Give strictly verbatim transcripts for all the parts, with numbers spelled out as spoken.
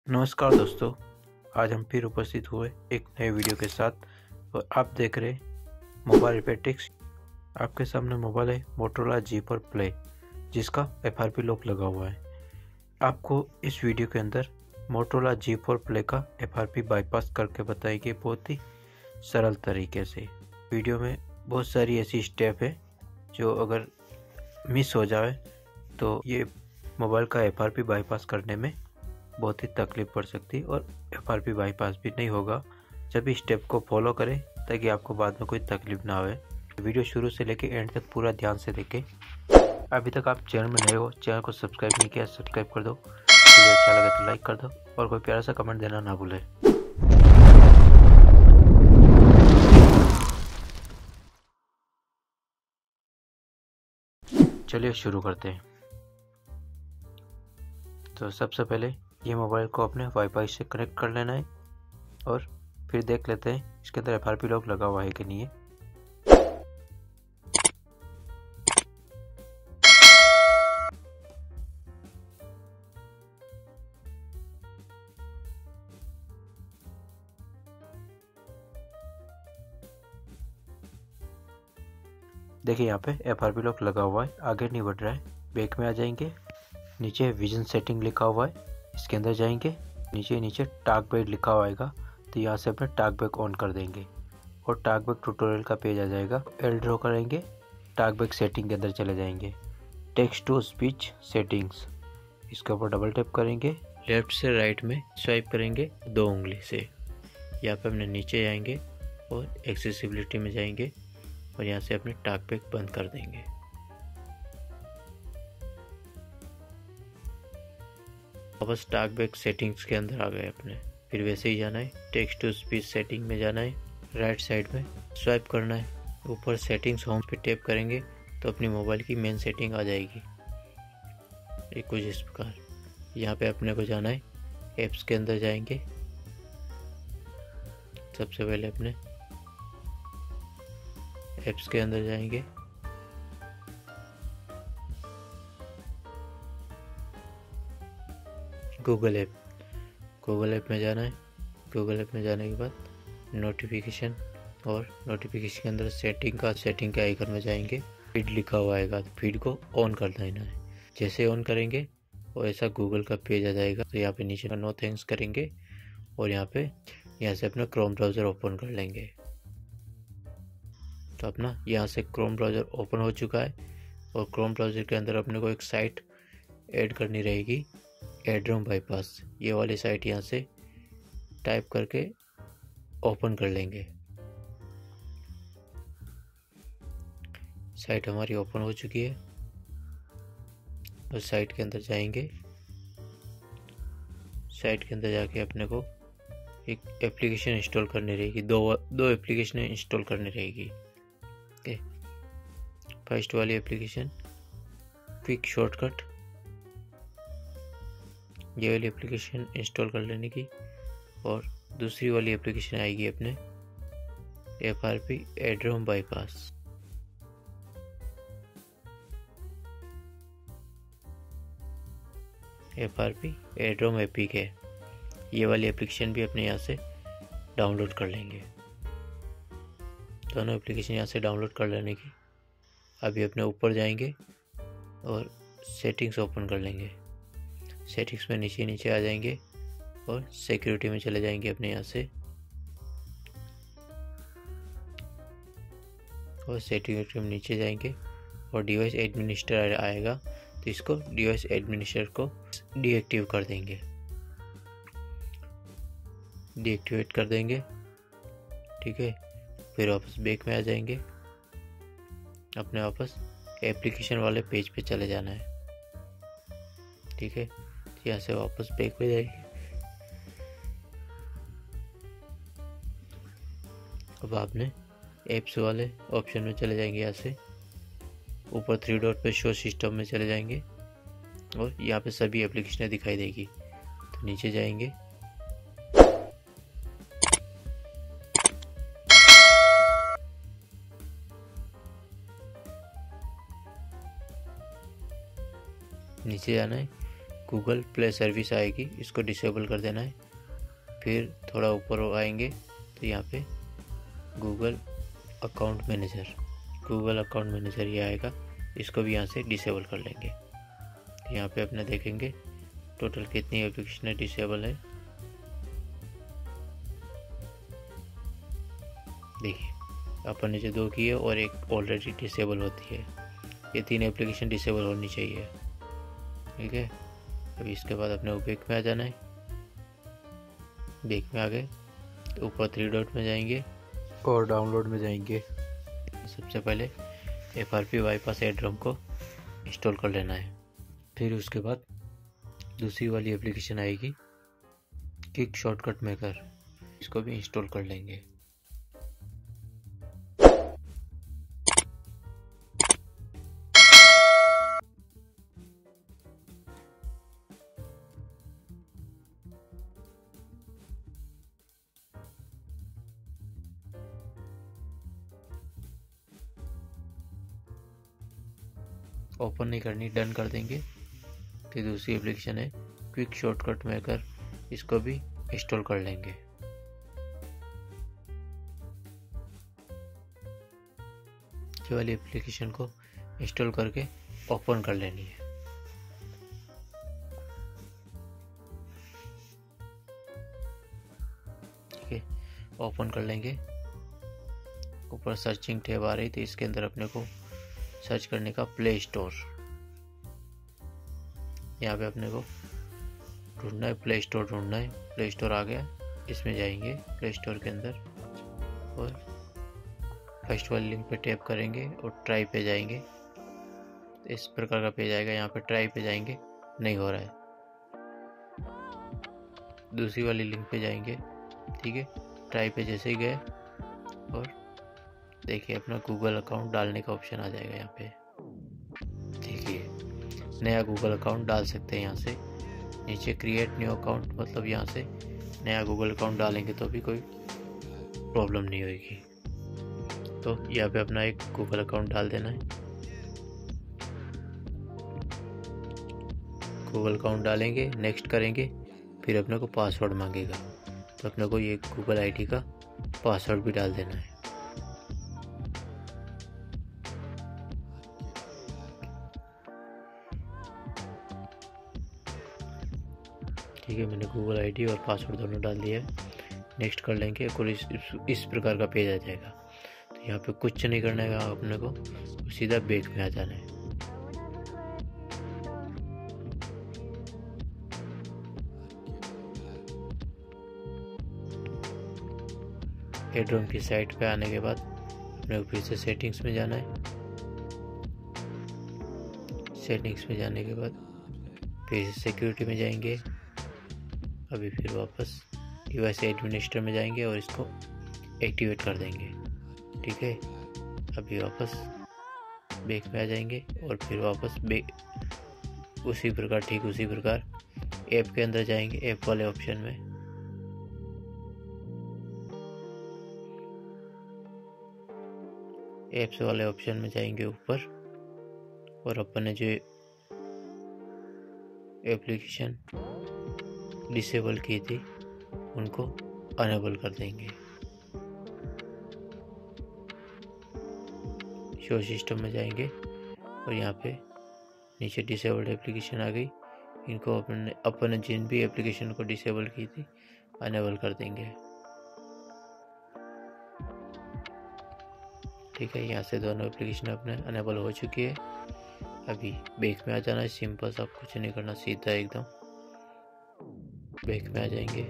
नमस्कार दोस्तों, आज हम फिर उपस्थित हुए एक नए वीडियो के साथ और आप देख रहे मोबाइल रिपेयर टिप्स। आपके सामने मोबाइल है मोटोरोला जी फोर प्ले, जिसका एफ आर पी लॉक लगा हुआ है। आपको इस वीडियो के अंदर मोटोरोला जी फोर प्ले का एफ आर पी बाईपास करके बताएगी बहुत ही सरल तरीके से। वीडियो में बहुत सारी ऐसी स्टेप है जो अगर मिस हो जाए तो ये मोबाइल का एफ आर पी बाईपास करने में बहुत ही तकलीफ पड़ सकती और एफ आर पी बाईपास भी नहीं होगा। जब इस स्टेप को फॉलो करें ताकि आपको बाद में कोई तकलीफ ना आए। वीडियो शुरू से लेकर एंड तक पूरा ध्यान से देखें। अभी तक आप चैनल में नए हो, चैनल को सब्सक्राइब नहीं किया, सब्सक्राइब कर दो। वीडियो अच्छा लगे तो लाइक कर दो और कोई प्यारा सा कमेंट देना ना भूलें। चलिए शुरू करते हैं। तो सबसे पहले ये मोबाइल को अपने वाईफाई से कनेक्ट कर लेना है और फिर देख लेते हैं इसके अंदर एफ आर पी लॉक लगा हुआ है कि नहीं है। देखिए यहाँ पे एफ आर पी लॉक लगा हुआ है, आगे नहीं बढ़ रहा है। बैक में आ जाएंगे, नीचे विजन सेटिंग लिखा हुआ है, इसके अंदर जाएंगे। नीचे नीचे टाक बैक लिखा हुआ आएगा तो यहाँ से अपने टाक बैक ऑन कर देंगे और टाक बैक ट्यूटोरियल का पेज आ जाएगा। एल ड्रॉ करेंगे, टाक बैक सेटिंग के अंदर चले जाएंगे। टेक्स्ट टू स्पीच सेटिंग्स, इसके ऊपर डबल टैप करेंगे, लेफ्ट से राइट में स्वाइप करेंगे दो उंगली से। यहाँ पे अपने नीचे जाएंगे और एक्सेसिबिलिटी में जाएंगे और यहाँ से अपने टाक बैक बंद कर देंगे। वापस टाक बैक सेटिंग्स के अंदर आ गए अपने। फिर वैसे ही जाना है, टेक्स्ट टू स्पीच सेटिंग में जाना है, राइट साइड में स्वाइप करना है, ऊपर सेटिंग्स होम पे टैप करेंगे तो अपनी मोबाइल की मेन सेटिंग आ जाएगी। एक कुछ इस प्रकार। यहाँ पे अपने को जाना है, एप्स के अंदर जाएंगे। सबसे पहले अपने एप्स के अंदर जाएंगे, गूगल ऐप। गूगल ऐप में जाना है। गूगल ऐप में जाने के बाद नोटिफिकेशन और नोटिफिकेशन के अंदर सेटिंग का सेटिंग के आइकन में जाएंगे। फीड लिखा हुआ आएगा तो फीड को ऑन कर देना है। जैसे ऑन करेंगे और ऐसा गूगल का पेज आ जाएगा तो यहाँ पे नीचे नो थैंक्स करेंगे और यहाँ पे यहाँ से अपना क्रोम ब्राउज़र ओपन कर लेंगे। तो अपना यहाँ से क्रोम ब्राउज़र ओपन हो चुका है और क्रोम ब्राउज़र के अंदर अपने को एक साइट ऐड करनी रहेगी, एड्रोम बाईपास। ये वाली साइट यहाँ से टाइप करके ओपन कर लेंगे। साइट हमारी ओपन हो चुकी है और साइट के अंदर जाएंगे। साइट के अंदर जाके अपने को एक एप्लीकेशन इंस्टॉल करनी रहेगी। दो दो एप्लीकेशन इंस्टॉल करनी रहेगी। ओके, फर्स्ट वाली एप्लीकेशन क्विक शॉर्टकट, ये वाली एप्लीकेशन इंस्टॉल कर लेने की। और दूसरी वाली एप्लीकेशन आएगी अपने F R P Addrom bypass. F R P Addrom एपी के ये वाली एप्लीकेशन भी अपने यहाँ से डाउनलोड कर लेंगे। दोनों एप्लीकेशन यहाँ से डाउनलोड कर लेने की। अभी अपने ऊपर जाएंगे और सेटिंग्स ओपन कर लेंगे। सेटिंग्स में नीचे नीचे आ जाएंगे और सिक्योरिटी में चले जाएंगे अपने यहाँ से और सिक्योरिटी में नीचे जाएंगे और डिवाइस एडमिनिस्टर आएगा तो इसको डिवाइस एडमिनिस्टर को डीएक्टिव कर देंगे। डीएक्टिवेट कर देंगे, ठीक है। फिर वापस बैक में आ जाएंगे, अपने वापस एप्लीकेशन वाले पेज पे चले जाना है, ठीक है। यहाँ से वापस बैक पे जाएंगे। अब आपने एप्स वाले ऑप्शन में चले जाएंगे। यहाँ से ऊपर थ्री डॉट पे शो सिस्टम में चले जाएंगे और यहाँ पे सभी एप्लीकेशनें दिखाई देगी। तो नीचे जाएंगे, नीचे जाना है, गूगल प्ले सर्विस आएगी, इसको डिसेबल कर देना है। फिर थोड़ा ऊपर आएंगे तो यहाँ पे Google account manager Google account manager ये आएगा, इसको भी यहाँ से डिसेबल कर लेंगे। तो यहाँ पे अपने देखेंगे टोटल कितनी एप्लीकेशन डिसेबल है। देखिए अपन ने जो दो की है और एक ऑलरेडी डिसेबल होती है, ये तीन एप्लीकेशन डिसेबल होनी चाहिए। ठीक है, अभी इसके बाद अपने बैक में आ जाना है। बैक में आ गए तो ऊपर थ्री डॉट में जाएंगे और डाउनलोड में जाएंगे। सबसे पहले F R P bypass Addrom को इंस्टॉल कर लेना है। फिर उसके बाद दूसरी वाली एप्लीकेशन आएगी किक शॉर्टकट मेकर, इसको भी इंस्टॉल कर लेंगे। ओपन नहीं करनी, डन कर देंगे। फिर दूसरी एप्लीकेशन है क्विक शॉर्टकट मेकर, इसको भी इंस्टॉल कर लेंगे। ये वाली एप्लीकेशन को इंस्टॉल करके ओपन कर लेनी है। ठीक है, ओपन कर लेंगे। ऊपर सर्चिंग टैब आ रही थी, इसके अंदर अपने को सर्च करने का प्ले स्टोर, यहाँ पे अपने को ढूंढना है, प्ले स्टोर ढूंढना है। प्ले स्टोर आ गया, इसमें जाएंगे प्ले स्टोर के अंदर और फर्स्ट वाली लिंक पे टैप करेंगे और ट्राई पे जाएंगे। तो इस प्रकार का पेज आएगा, यहाँ पे ट्राई पे जाएंगे, नहीं हो रहा है। दूसरी वाली लिंक पे जाएंगे। ठीक है, ट्राई पे जैसे ही गए और देखिए अपना गूगल अकाउंट डालने का ऑप्शन आ जाएगा यहाँ पे। देखिए नया गूगल अकाउंट डाल सकते हैं यहाँ से। नीचे क्रिएट न्यू अकाउंट, मतलब यहाँ से नया गूगल अकाउंट डालेंगे तो भी कोई प्रॉब्लम नहीं होगी। तो यहाँ पे अपना एक गूगल अकाउंट डाल देना है। गूगल अकाउंट डालेंगे, नेक्स्ट करेंगे, फिर अपने को पासवर्ड मांगेगा, तो अपने को ये गूगल आईडी का पासवर्ड भी डाल देना है। ठीक है, मैंने गूगल आईडी और पासवर्ड दोनों डाल दिया है। नेक्स्ट कर लेंगे और इस, इस प्रकार का पेज आ जाएगा। तो यहाँ पे कुछ नहीं करना है अपने को, सीधा बैक में आ जाना है। एड्रम की साइट पे आने के बाद अपने को फिर से सेटिंग्स में जाना है। सेटिंग्स में जाने के बाद फिर से सिक्योरिटी में जाएंगे। अभी फिर वापस डिवाइस एडमिनिस्ट्रेटर में जाएंगे और इसको एक्टिवेट कर देंगे। ठीक है, अभी वापस बैक में आ जाएंगे और फिर वापस बैक उसी प्रकार ठीक उसी प्रकार ऐप के अंदर जाएंगे। ऐप वाले ऑप्शन में ऐप्स वाले ऑप्शन में जाएंगे ऊपर और अपन ने जो एप्लीकेशन डिसेबल की थी उनको अनेबल कर देंगे। शो सिस्टम में जाएंगे और यहाँ पे नीचे डिसेबल्ड एप्लीकेशन आ गई, इनको अपन अपन जिन भी एप्लीकेशन को डिसेबल की थी अनेबल कर देंगे। ठीक है, यहाँ से दोनों एप्लीकेशन अपने अनेबल हो चुकी है। अभी बैक में आ जाना है, सिंपल सा, कुछ नहीं करना, सीधा एकदम बैक में आ जाएंगे।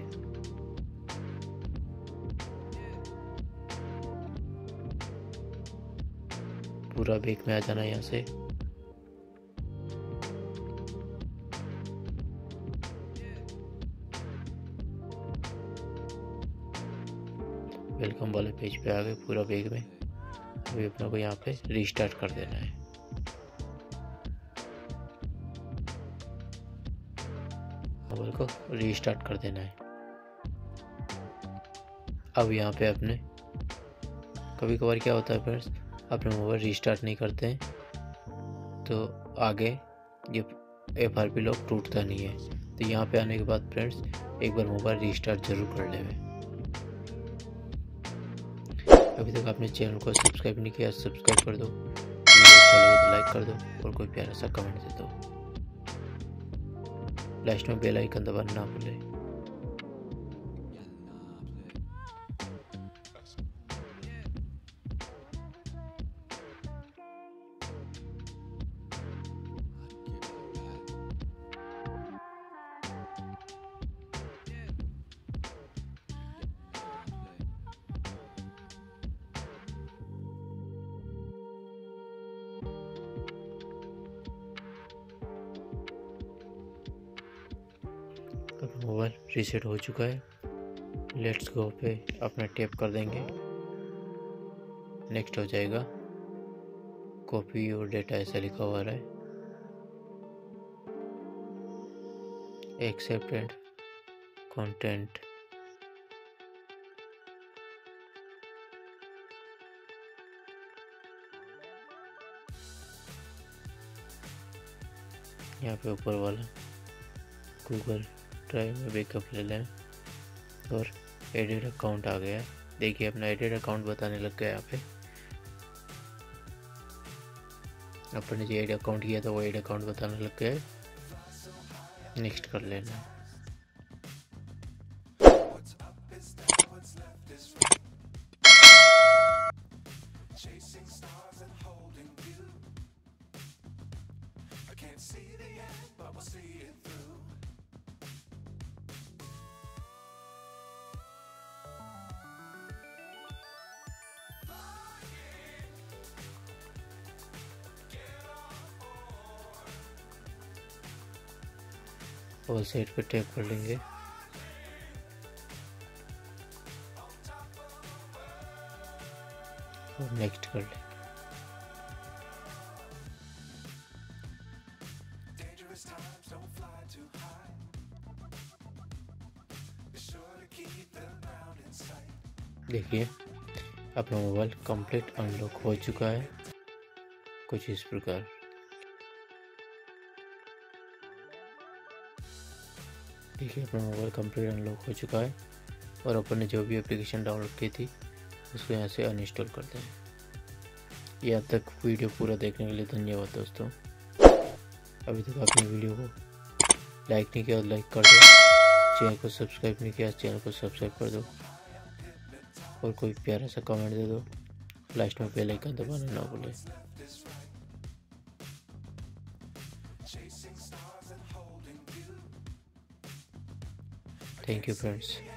पूरा बैक में आ जाना है यहाँ से। वेलकम वाले पेज पे आ गए पूरा बैक में। अभी अपने को यहाँ पे रीस्टार्ट कर देना है। मोबाइल को रीस्टार्ट कर देना है। अब यहाँ पे अपने कभी कभार क्या होता है फ्रेंड्स, अपने मोबाइल रीस्टार्ट नहीं करते हैं तो आगे ये एफ आर पी लॉक टूटता नहीं है। तो यहाँ पे आने के बाद फ्रेंड्स एक बार मोबाइल रिस्टार्ट जरूर कर लें। अभी तक आपने चैनल को सब्सक्राइब नहीं किया, सब्सक्राइब कर दो, वीडियो अच्छा लगे तो लाइक कर दो और कोई प्यारा सा कमेंट दे दो। लास्ट में बेल आइकन दबाना ना भूलें। अब मोबाइल रीसेट हो चुका है। लेट्स गो पे अपना टैप कर देंगे। नेक्स्ट हो जाएगा, कॉपी और डेटा ऐसा लिखा हुआ है। एक्सेप्ट एंड कंटेंट, यहाँ पे ऊपर वाला गूगल ड्राइव में बैकअप ले लें और एडिट अकाउंट आ गया है। देखिए अपना एडिट अकाउंट बताने लग गया। यहाँ पे अपन ने जो एड अकाउंट किया था वो एड अकाउंट बताने लग गया है। नेक्स्ट कर लेना। ऑल साइड पे टैप कर लेंगे। और नेक्स्ट कर लेंगे। देखिए अपना मोबाइल कंप्लीट अनलॉक हो चुका है, कुछ इस प्रकार। देखिए अपना मोबाइल कंप्लीट अनलॉक हो चुका है और अपन ने जो भी एप्लीकेशन डाउनलोड की थी उसको यहाँ से अनइंस्टॉल कर दें। यहाँ तक वीडियो पूरा देखने के लिए धन्यवाद दोस्तों। अभी तक आपने वीडियो को लाइक नहीं किया तो लाइक कर दो, चैनल को सब्सक्राइब नहीं किया चैनल को सब्सक्राइब कर दो और कोई प्यारा सा कमेंट दे दो। लास्ट में बेल आइकन दबाना ना भूलें। Thank you friends.